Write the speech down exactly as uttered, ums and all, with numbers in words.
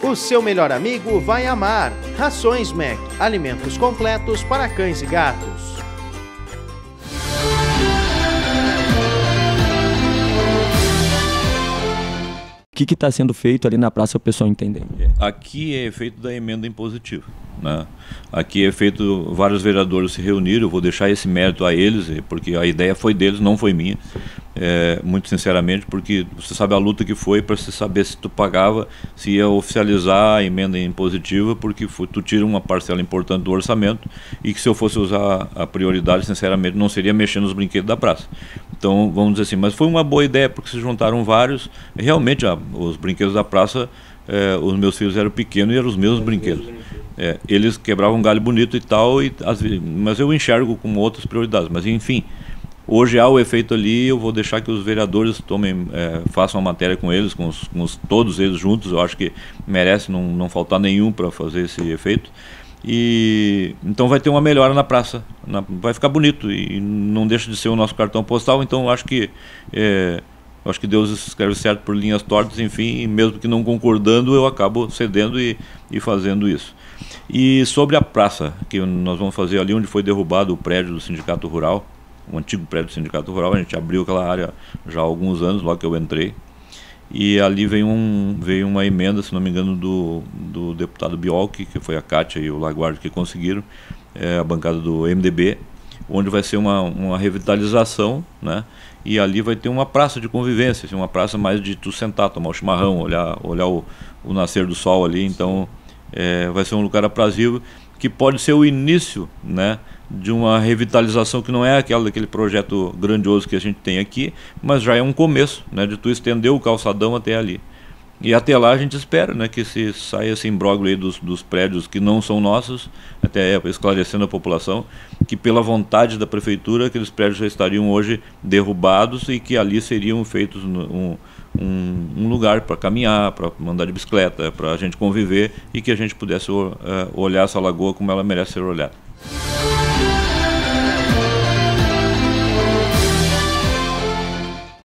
O seu melhor amigo vai amar. Rações Mac, alimentos completos para cães e gatos. O que está sendo feito ali na praça para o pessoal entender? Aqui é feito da emenda impositiva, né? Aqui é feito, vários vereadores se reuniram, eu vou deixar esse mérito a eles, porque a ideia foi deles, não foi minha, é, muito sinceramente, porque você sabe a luta que foi para se saber se tu pagava, se ia oficializar a emenda impositiva, porque foi, tu tira uma parcela importante do orçamento e que se eu fosse usar a prioridade, sinceramente, não seria mexer nos brinquedos da praça. Então, vamos dizer assim, mas foi uma boa ideia porque se juntaram vários, realmente a, os brinquedos da praça, é, os meus filhos eram pequenos e eram os mesmos brinquedos. É, eles quebravam um galho bonito e tal, e, as, mas eu enxergo como outras prioridades. Mas enfim, hoje há o efeito ali, eu vou deixar que os vereadores tomem, é, façam a matéria com eles, com, os, com os, todos eles juntos. Eu acho que merece não, não faltar nenhum para fazer esse efeito. E então vai ter uma melhora na praça, na, vai ficar bonito e não deixa de ser o nosso cartão postal. Então eu acho que é, eu acho que Deus escreve certo por linhas tortas, enfim, e mesmo que não concordando, eu acabo cedendo e, e fazendo isso. E sobre a praça, que nós vamos fazer ali onde foi derrubado o prédio do Sindicato Rural, o antigo prédio do Sindicato Rural, a gente abriu aquela área já há alguns anos, logo que eu entrei, e ali veio, um, veio uma emenda, se não me engano, do, do deputado Biolchi, que foi a Kátia e o Laguardi que conseguiram, é, a bancada do M D B, onde vai ser uma, uma revitalização, né? E ali vai ter uma praça de convivência, assim, uma praça mais de tu sentar, tomar o chimarrão, olhar, olhar o, o nascer do sol ali. Então é, vai ser um lugar aprazível, que pode ser o início, né, de uma revitalização que não é aquela daquele projeto grandioso que a gente tem aqui, mas já é um começo, né, de tu estender o calçadão até ali. E até lá a gente espera, né, que se saia esse imbróglio aí dos, dos prédios que não são nossos, até esclarecendo a população, que pela vontade da prefeitura aqueles prédios já estariam hoje derrubados e que ali seriam feitos um, um, um lugar para caminhar, para andar de bicicleta, para a gente conviver e que a gente pudesse uh, olhar essa lagoa como ela merece ser olhada.